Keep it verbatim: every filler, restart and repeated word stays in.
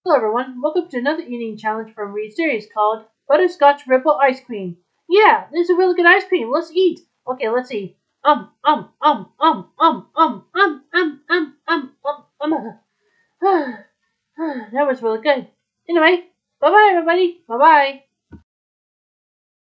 Hello everyone, welcome to another eating challenge from Reid series called Butterscotch Ripple Ice Cream. Yeah, this is a really good ice cream. Let's eat. Okay, let's eat. Um, um, um, um, um, um, um, um, um, um, um, um. That was really good. Anyway, bye bye everybody. Bye bye.